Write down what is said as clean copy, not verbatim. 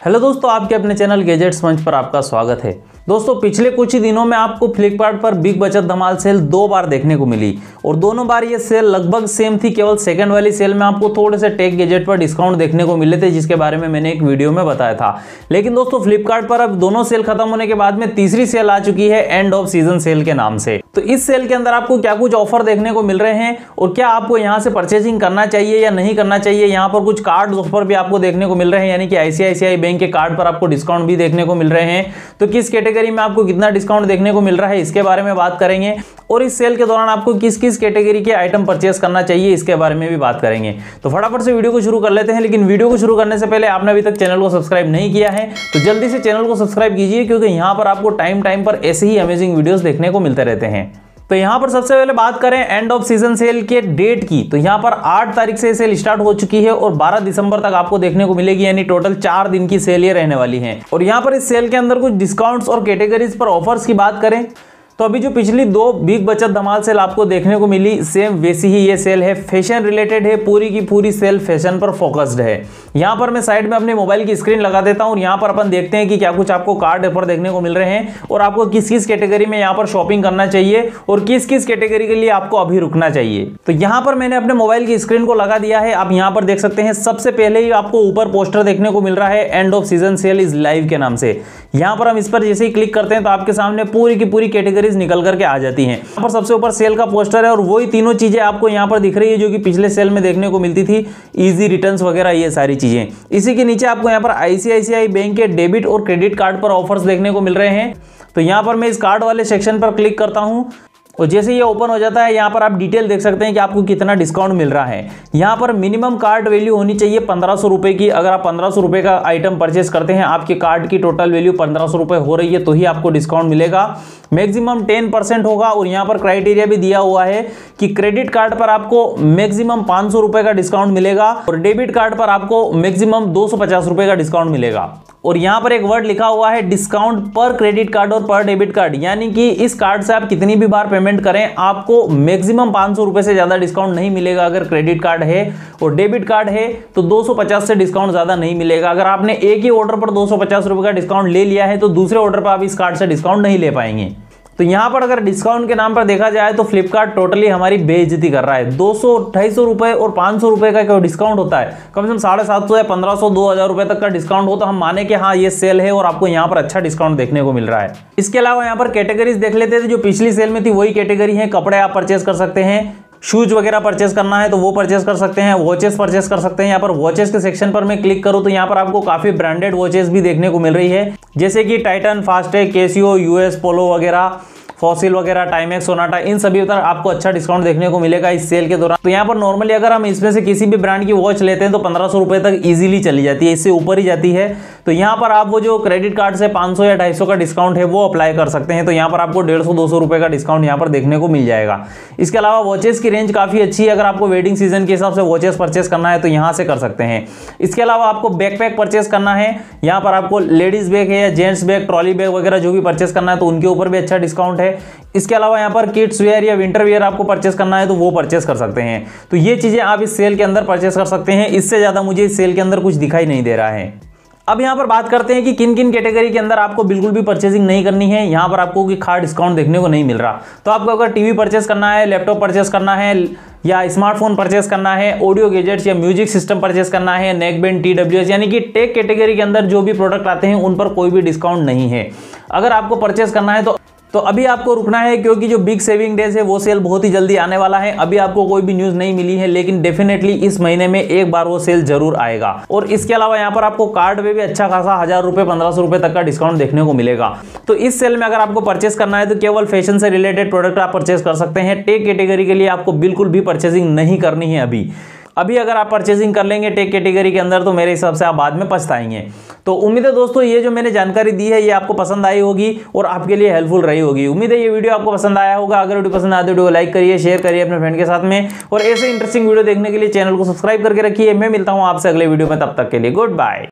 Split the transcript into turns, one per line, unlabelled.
Hello दोस्तों, आपके अपने चैनल गैजेट्स मंच पर आपका स्वागत है। दोस्तों, पिछले कुछ ही दिनों में आपको फ्लिपकार्ट पर बिग बचत धमाल सेल 2 बार देखने को मिली और दोनों बार ये सेल लगभग सेम थी। केवल सेकंड वाली सेल में आपको थोड़े से टेक गैजेट पर डिस्काउंट देखने को मिले थे, जिसके बारे में मैंने एक वीडियो में बताया था। लेकिन दोस्तों, फ्लिपकार्ट पर अब दोनों सेल खत्म होने के बाद में तीसरी सेल आ चुकी है, एंड ऑफ सीजन सेल के नाम से। तो इस सेल के अंदर आपको क्या कुछ ऑफर देखने को मिल रहे हैं और क्या आपको यहाँ से परचेजिंग करना चाहिए या नहीं करना चाहिए। यहाँ पर कुछ कार्ड ऑफर भी आपको देखने को मिल रहे हैं, यानी कि आईसीआईसीआई बैंक के कार्ड पर आपको डिस्काउंट भी देखने को मिल रहे हैं। तो किस कैटेगरी में आपको कितना डिस्काउंट देखने को मिल रहा है, इसके बारे में बात करेंगे। और इस सेल के दौरान आपको किस किस कैटेगरी के आइटम परचेस करना चाहिए, इसके बारे में भी बात करेंगे। तो फटाफट से वीडियो को शुरू कर लेते हैं। लेकिन वीडियो को शुरू करने से पहले आपने अभी तक चैनल को सब्सक्राइब नहीं किया है तो जल्दी से चैनल को सब्सक्राइब कीजिए, क्योंकि यहाँ पर आपको टाइम पर ऐसे ही अमेजिंग वीडियोस देखने को मिलते रहते हैं। तो यहाँ पर सबसे पहले बात करें एंड ऑफ सीजन सेल के डेट की, तो यहाँ पर 8 तारीख से सेल स्टार्ट हो चुकी है और 12 दिसंबर तक आपको देखने को मिलेगी, यानी टोटल 4 दिन की सेल ये रहने वाली है। और यहाँ पर इस सेल के अंदर कुछ डिस्काउंट्स और कैटेगरीज पर ऑफर्स की बात करें तो अभी जो पिछली 2 बिग बचत धमाल सेल आपको देखने को मिली, सेम वैसी ही ये सेल है। फैशन रिलेटेड है, पूरी की पूरी सेल फैशन पर फोकस्ड है। यहाँ पर मैं साइड में अपने मोबाइल की स्क्रीन लगा देता हूँ और यहाँ पर अपन देखते हैं कि क्या कुछ आपको कार्ड ऑफर देखने को मिल रहे हैं और आपको किस किस कैटेगरी में यहाँ पर शॉपिंग करना चाहिए और किस किस कैटेगरी के लिए आपको अभी रुकना चाहिए। तो यहाँ पर मैंने अपने मोबाइल की स्क्रीन को लगा दिया है। आप यहाँ पर देख सकते हैं, सबसे पहले ही आपको ऊपर पोस्टर देखने को मिल रहा है, end of season sale is live के नाम से। यहाँ पर हम इस पर जैसे ही क्लिक करते हैं तो आपके सामने पूरी की पूरी कैटेगरीज निकल करके आ जाती हैं। यहाँ पर सबसे ऊपर सेल का पोस्टर है और वही तीनों चीजें आपको यहाँ पर दिख रही है जो कि पिछले सेल में देखने को मिलती थी, इजी रिटर्न्स वगैरह, ये सारी चीजें। इसी के नीचे आपको यहाँ पर आईसीआईसीआई बैंक के डेबिट और क्रेडिट कार्ड पर ऑफर्स देखने को मिल रहे हैं। तो यहाँ पर मैं इस कार्ड वाले सेक्शन पर क्लिक करता हूँ और जैसे ये ओपन हो जाता है, यहाँ पर आप डिटेल देख सकते हैं कि आपको कितना डिस्काउंट मिल रहा है। यहाँ पर मिनिमम कार्ड वैल्यू होनी चाहिए 1500 रुपए की। अगर आप 1500 रुपए का आइटम परचेस करते हैं, आपके कार्ड की टोटल वैल्यू 1500 रुपए हो रही है, तो ही आपको डिस्काउंट मिलेगा। मैक्सिमम 10% होगा और यहाँ पर क्राइटेरिया भी दिया हुआ है कि क्रेडिट कार्ड पर आपको मैक्सिमम 500 रुपए का डिस्काउंट मिलेगा और डेबिट कार्ड पर आपको मैक्सिमम 250 रुपए का डिस्काउंट मिलेगा। और यहाँ पर एक वर्ड लिखा हुआ है, डिस्काउंट पर क्रेडिट कार्ड और पर डेबिट कार्ड, यानी कि इस कार्ड से आप कितनी भी बार पेमेंट करें, आपको मैक्सिमम 500 रुपए से ज्यादा डिस्काउंट नहीं मिलेगा अगर क्रेडिट कार्ड है। और डेबिट कार्ड है तो 250 से डिस्काउंट ज्यादा नहीं मिलेगा। अगर आपने एक ही ऑर्डर पर 250 रुपए का डिस्काउंट ले लिया है तो दूसरे ऑर्डर पर आप इस कार्ड से डिस्काउंट नहीं ले पाएंगे। तो यहाँ पर अगर डिस्काउंट के नाम पर देखा जाए तो फ्लिपकार्ट टोटली हमारी बेइज्जती कर रहा है। 200, 250 रुपए और 500 रुपए का क्या डिस्काउंट होता है, कम से कम 750 या 1500, 2000 रुपए तक का डिस्काउंट हो तो हम माने कि हाँ ये सेल है और आपको यहाँ पर अच्छा डिस्काउंट देखने को मिल रहा है। इसके अलावा यहाँ पर कैटेगरीज देख लेते थे, जो पिछली सेल में थी वही कैटेगरी है। कपड़े आप परचेस कर सकते हैं, शूज वगैरह परचेस करना है तो वो परचेस कर सकते हैं, वॉचेस परचेस कर सकते हैं। यहाँ पर वॉचेस के सेक्शन पर मैं क्लिक करूँ तो यहाँ पर आपको काफी ब्रांडेड वॉचेस भी देखने को मिल रही है, जैसे कि Titan, FASTag, Casio, US Polo वगैरह, फॉसिल वगैरह, टाइमेक्स, सोनाटा, इन सभी पर आपको अच्छा डिस्काउंट देखने को मिलेगा इस सेल के दौरान। तो यहाँ पर नॉर्मली अगर हम इसमें से किसी भी ब्रांड की वॉच लेते हैं तो 1500 रुपए तक इजीली चली जाती है, इससे ऊपर ही जाती है। तो यहाँ पर आप वो जो क्रेडिट कार्ड से 500 या 250 का डिस्काउंट है वो अप्लाई कर सकते हैं। तो यहाँ पर आपको 150-200 रुपए का डिस्काउंट यहाँ पर देखने को मिल जाएगा। इसके अलावा वॉचेस की रेंज काफी अच्छी है, अगर आपको वेडिंग सीजन के हिसाब से वॉचेस परचेस करना है तो यहाँ से कर सकते हैं। इसके अलावा आपको बैकपैक परचेस करना है, यहाँ पर आपको लेडीज बैग है या जेंट्स बैग, ट्रॉली बैग वगैरह जो भी परचेस करना है तो उनके ऊपर भी अच्छा डिस्काउंट है। इसके अलावा यहाँ पर किड्स वेयर या विंटर वेयर आपको परचेस करना है तो वो परचेस कर सकते हैं। तो ये चीजें आप इस सेल के अंदर परचेस कर सकते हैं। इससे ज्यादा मुझे इस सेल के अंदर कुछ दिखाई नहीं दे रहा है। अब यहाँ पर बात करते हैं कि किन किन कैटेगरी के अंदर आपको बिल्कुल भी परचेसिंग नहीं करनी है। यहाँ पर आपको कि खास डिस्काउंट देखने को नहीं मिल रहा। तो आपको अगर टीवी परचेस करना है, लैपटॉप परचेस करना है या स्मार्टफोन परचेस करना है, ऑडियो गैजेट्स या म्यूजिक सिस्टम परचेस करना है, नेकबैंड, TWS, यानी कि टेक कैटेगरी के अंदर जो भी प्रोडक्ट आते हैं उन पर कोई भी डिस्काउंट नहीं है। अगर आपको परचेस करना है तो अभी आपको रुकना है, क्योंकि जो बिग सेविंग डेज है वो सेल बहुत ही जल्दी आने वाला है। अभी आपको कोई भी न्यूज़ नहीं मिली है, लेकिन डेफिनेटली इस महीने में एक बार वो सेल जरूर आएगा। और इसके अलावा यहाँ पर आपको कार्ड में भी अच्छा खासा 1000 रुपए, 1500 रुपए तक का डिस्काउंट देखने को मिलेगा। तो इस सेल में अगर आपको परचेस करना है तो केवल फैशन से रिलेटेड प्रोडक्ट आप परचेस कर सकते हैं। टेक कैटेगरी के लिए आपको बिल्कुल भी परचेसिंग नहीं करनी है अभी अगर आप परचेसिंग कर लेंगे टेक कैटेगरी के अंदर तो मेरे हिसाब से आप बाद में पछताएंगे। तो उम्मीद है दोस्तों ये जो मैंने जानकारी दी है ये आपको पसंद आई होगी और आपके लिए हेल्पफुल रही होगी। उम्मीद है ये वीडियो आपको पसंद आया होगा। अगर वीडियो पसंद आए तो वीडियो को लाइक करिए, शेयर करिए अपने फ्रेंड के साथ में, और ऐसे इंटरेस्टिंग वीडियो देखने के लिए चैनल को सब्सक्राइब करके रखिए। मैं मिलता हूँ आपसे अगले वीडियो में, तब तक के लिए गुड बाय।